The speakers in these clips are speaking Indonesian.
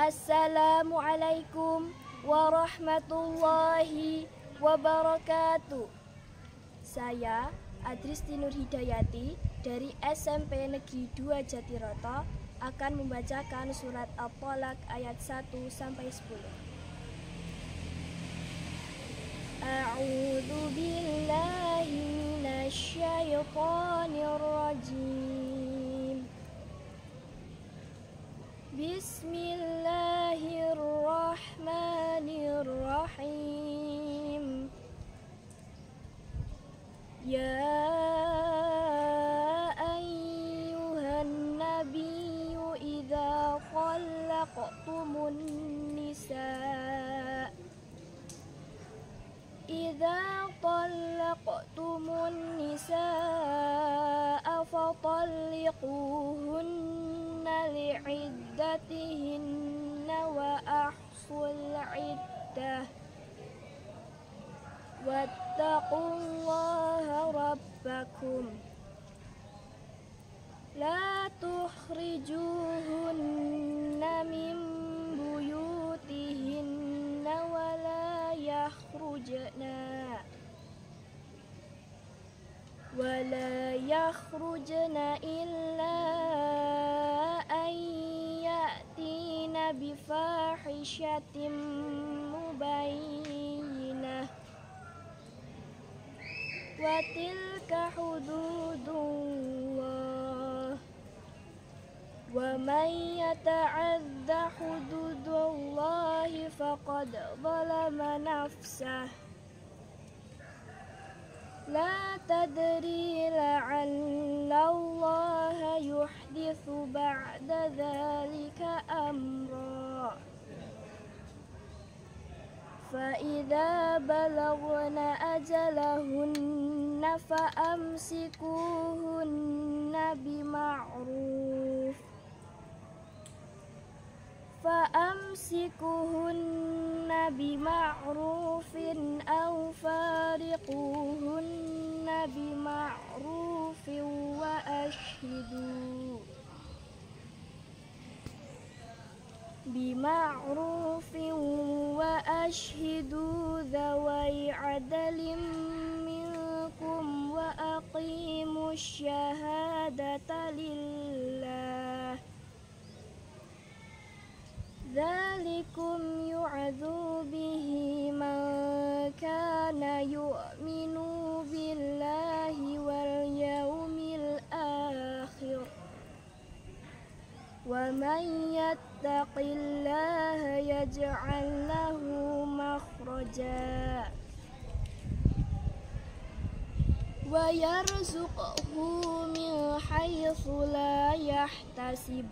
Assalamualaikum warahmatullahi wabarakatuh. Saya Adristi Nur Hidayati dari SMP Negeri 2 Jatiroto akan membacakan surat At-Tolaq ayat 1 sampai 10. A'udzu billahi minasyaitonir rajim. Bismillahirrahmanirrahim. Ya ayyuhan nabiyyu idza khallaqtumun nisaa fatalliquhunna li'iddatihinna wa ahsul 'iddah wattaqullaha rabbakum la tukhrijuhunna min buyutihinna wa la yakhrujna illa an ya'tina bifahishatin mubayyinah wa tilka hududullah wa man yata'adda hududallahi faqad zalama nafsah. La tadri la'allallaha yuhdithu ba'da dhalika amra. Fa'idha balagna ajalahunna fa'amsikuhunna bima'rufin aw fariquhunna bima'rufin wa ashhidu dhawai adalin minkum wa aqimus syahadata lillah. Dzalikum yu'adzu bihi man kana yu'minu billahi wal yawmil akhir. Wa man yattaqillaha yaj'al lahu makhraja wa yarzuqhu min haitsu la yahtasib.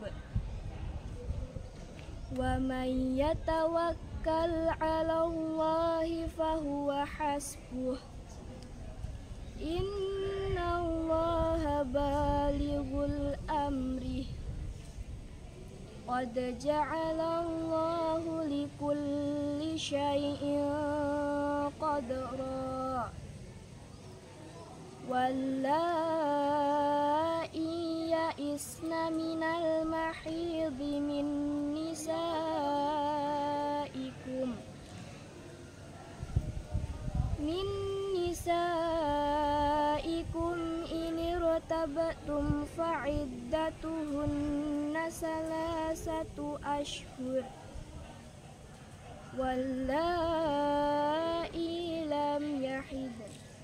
Wa man yatawakkal 'ala Allahi fahuwa hasbuh. Innallaha balighul amri. Qad ja'ala Allahu likulli syai'in qadra. Wallai ya'isna minal mahidhi min nisaikum in irtabtum fa'iddatuhunna salasatu ashhur wallai lam yahid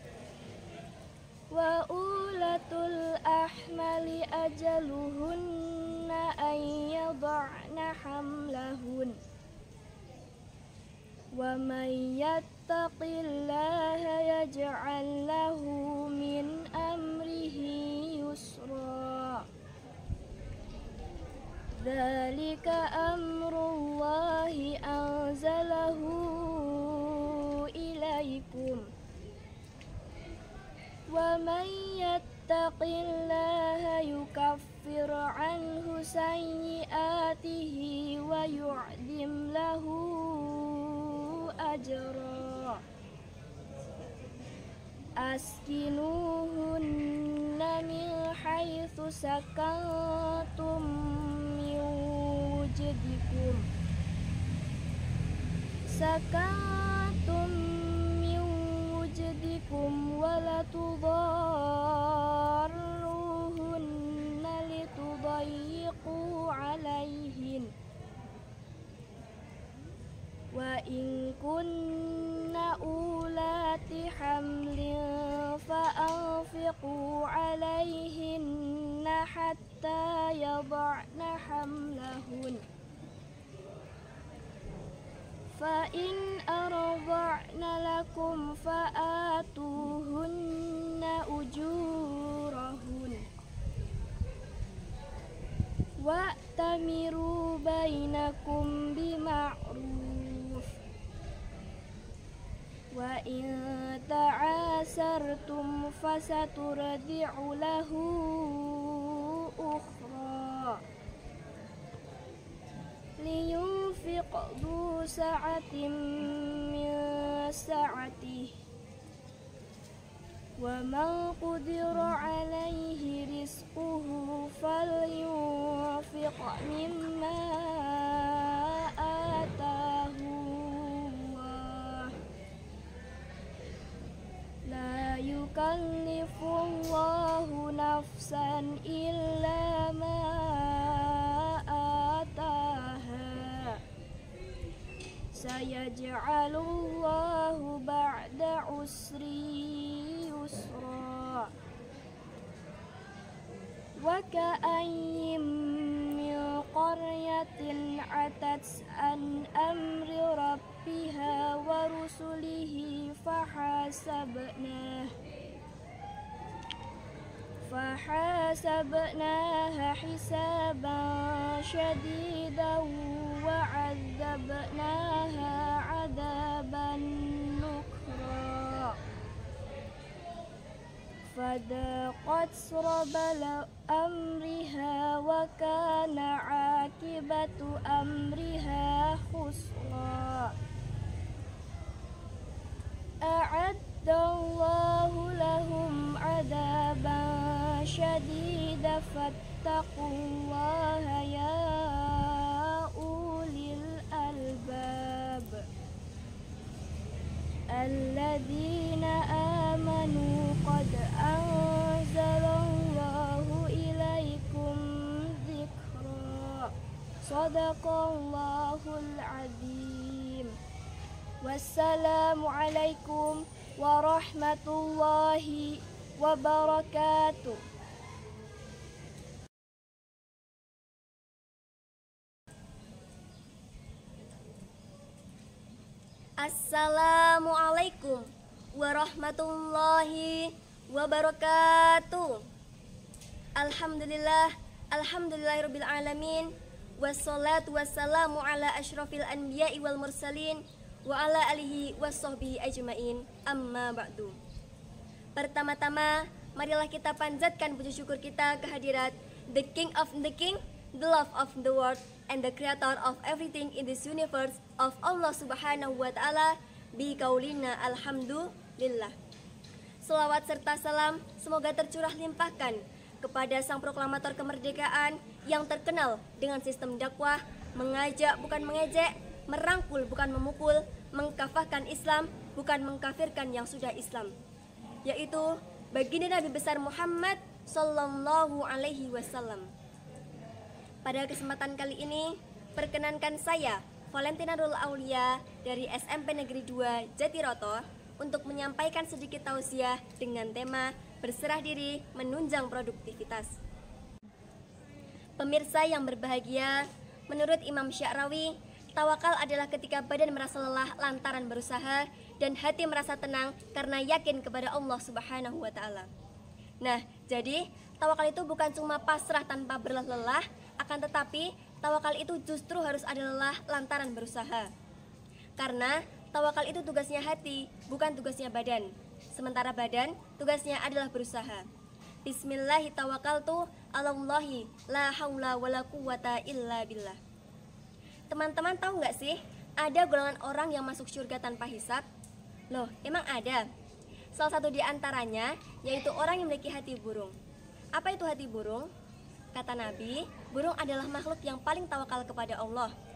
wa ulatul ahmali ajaluhunna an yada'na hamlahun. Wa man yattaqillaha yaj'al lahu min amrihi yusra. Dzalika amrullahi anzalahu ilaikum. Wa man yattaqillaha yukaffir anhu sayyi'atihi wa yu'dim lahu ajra. Askinuhunna min haitsu sakantum min wujdikum sakantum min wujdikum wala tudarruhunna litudayyiqu alaihin wa in kunna ulati hamlin fa'anfiqu alaihinna hatta yada'na hamlahun fa in arda'na lakum fa'atuhunna ujurahun wa'tamiru bainakum bima'ruf wa in ta'asartum fasaturdi'u lahu ukhra liyunfiq du sa'atin min sa'atih wa man qudira alaihi rizquhu falyunfiq mimma atahu Allah la yukallifullahu nafsan illa ma sayaj'alullahu ba'da usri yusra wa ka'ayyim min qaryatin atat an amri rabbiha wa rusulihi فحاسبناها حسابا شديدا وعذبناها عذابا نكرا فذاقت وبال أمرها وكان عاقبة أمرها خسرا أعد الله لهم عذابا شديدا فاتقوا الله يا أولي الألباب الذين آمنوا قد أنزل الله إليكم ذكرا صدق الله العظيم والسلام عليكم ورحمة الله وبركاته. Assalamualaikum warahmatullahi wabarakatuh. Alhamdulillahirabbil alamin. Wassalatu wassalamu ala asyrafil anbiya'i wal mursalin wa ala alihi wassahbihi ajmain. Amma ba'du. Pertama-tama, marilah kita panjatkan puji syukur kita kehadirat the King of the King, the love of the world, and the creator of everything in this universe of Allah subhanahu wa ta'ala, bi kaulina alhamdulillah. Selawat serta salam semoga tercurah limpahkan kepada sang proklamator kemerdekaan yang terkenal dengan sistem dakwah, mengajak bukan mengejek, merangkul bukan memukul, mengkafahkan Islam bukan mengkafirkan yang sudah Islam, yaitu baginda Nabi besar Muhammad sallallahu alaihi wasallam. Pada kesempatan kali ini, perkenankan saya, Valentina Nurul Aulia dari SMP Negeri 2 Jatiroto untuk menyampaikan sedikit tausiah dengan tema berserah diri menunjang produktivitas. Pemirsa yang berbahagia, menurut Imam Sya'rawi, tawakal adalah ketika badan merasa lelah lantaran berusaha dan hati merasa tenang karena yakin kepada Allah Subhanahu wa ta'ala. Nah, jadi tawakal itu bukan cuma pasrah tanpa berlelah, akan tetapi tawakal itu justru harus ada lelah lantaran berusaha. Karena tawakal itu tugasnya hati, bukan tugasnya badan. Sementara badan tugasnya adalah berusaha. Bismillahi tawakkaltu 'alallahi la haula wala quwwata illa billah. Teman-teman tahu nggak sih, ada golongan orang yang masuk surga tanpa hisab? Loh, emang ada? Salah satu di antaranya yaitu orang yang memiliki hati burung. Apa itu hati burung? Kata Nabi, burung adalah makhluk yang paling tawakal kepada Allah.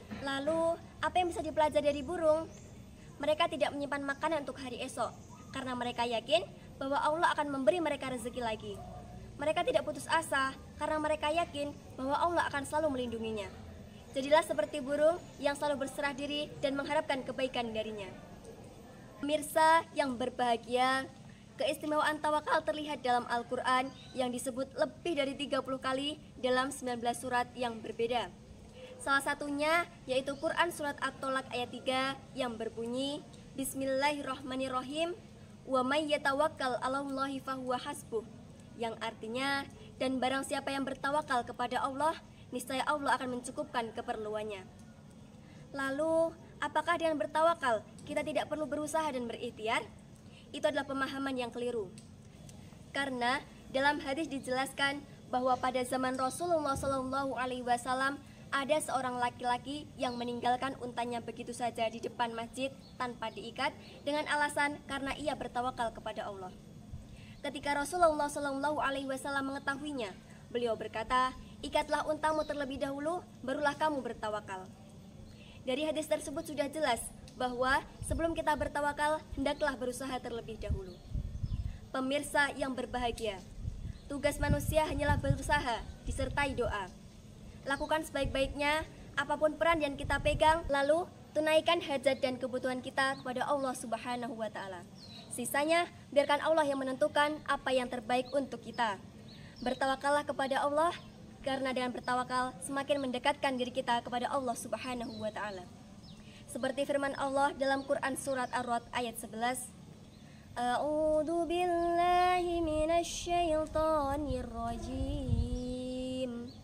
Lalu, apa yang bisa dipelajari dari burung? Mereka tidak menyimpan makanan untuk hari esok, karena mereka yakin bahwa Allah akan memberi mereka rezeki lagi. Mereka tidak putus asa, karena mereka yakin bahwa Allah akan selalu melindunginya. Jadilah seperti burung yang selalu berserah diri dan mengharapkan kebaikan darinya. Pemirsa yang berbahagia, keistimewaan tawakal terlihat dalam Al-Quran yang disebut lebih dari 30 kali dalam 19 surat yang berbeda. Salah satunya yaitu Quran Surat At-Tolak ayat 3 yang berbunyi, Bismillahirrahmanirrahim, wa may yatawakkal 'alallahi fahuwa hasbuh, yang artinya, dan barang siapa yang bertawakal kepada Allah, niscaya Allah akan mencukupkan keperluannya. Lalu, apakah dengan bertawakal kita tidak perlu berusaha dan berikhtiar? Itu adalah pemahaman yang keliru. Karena dalam hadis dijelaskan bahwa pada zaman Rasulullah SAW ada seorang laki-laki yang meninggalkan untanya begitu saja di depan masjid tanpa diikat dengan alasan karena ia bertawakal kepada Allah. Ketika Rasulullah SAW mengetahuinya, beliau berkata, ikatlah untamu terlebih dahulu, barulah kamu bertawakal. Dari hadis tersebut sudah jelas bahwa sebelum kita bertawakal, hendaklah berusaha terlebih dahulu. Pemirsa yang berbahagia, tugas manusia hanyalah berusaha disertai doa. Lakukan sebaik-baiknya apapun peran yang kita pegang, lalu tunaikan hajat dan kebutuhan kita kepada Allah Subhanahu wa Ta'ala. Sisanya biarkan Allah yang menentukan apa yang terbaik untuk kita. Bertawakallah kepada Allah, karena dengan bertawakal semakin mendekatkan diri kita kepada Allah Subhanahu wa Ta'ala. Seperti firman Allah dalam Quran Surat Ar-Ra'd ayat 11, A'udzu billahi minasyaitonir rajim.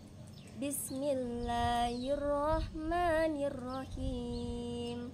Bismillahirrahmanirrahim.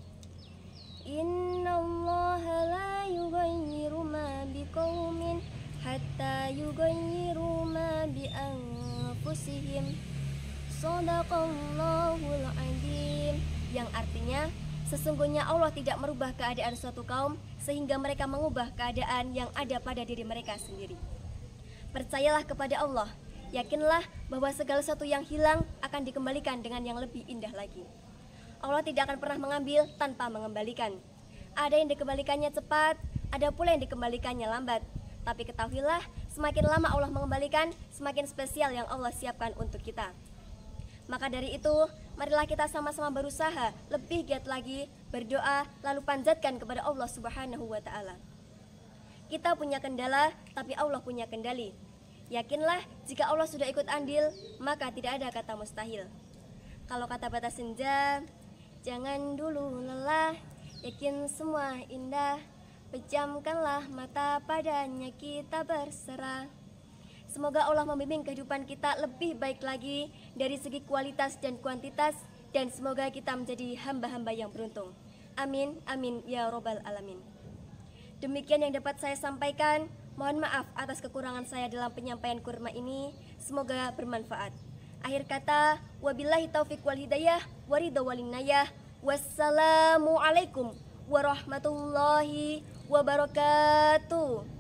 Innallaha la yughayyiru ma biqaumin hatta yughayyiru ma bi anfusihim. Shadaqallahul adzim. Yang artinya, sesungguhnya Allah tidak merubah keadaan suatu kaum sehingga mereka mengubah keadaan yang ada pada diri mereka sendiri. Percayalah kepada Allah, yakinlah bahwa segala sesuatu yang hilang akan dikembalikan dengan yang lebih indah lagi. Allah tidak akan pernah mengambil tanpa mengembalikan. Ada yang dikembalikannya cepat, ada pula yang dikembalikannya lambat. Tapi ketahuilah, semakin lama Allah mengembalikan, semakin spesial yang Allah siapkan untuk kita. Maka dari itu, marilah kita sama-sama berusaha lebih giat lagi, berdoa, lalu panjatkan kepada Allah Subhanahu wa Ta'ala. Kita punya kendala, tapi Allah punya kendali. Yakinlah, jika Allah sudah ikut andil, maka tidak ada kata mustahil. Kalau kata Batas Senja, jangan dulu lelah, yakin semua indah, pejamkanlah mata padanya kita berserah. Semoga Allah membimbing kehidupan kita lebih baik lagi dari segi kualitas dan kuantitas, dan semoga kita menjadi hamba-hamba yang beruntung. Amin, amin, ya robbal alamin. Demikian yang dapat saya sampaikan. Mohon maaf atas kekurangan saya dalam penyampaian kurma ini. Semoga bermanfaat. Akhir kata, wabillahi taufiq wal hidayah, waridha walinayah. Wassalamualaikum warahmatullahi wabarakatuh.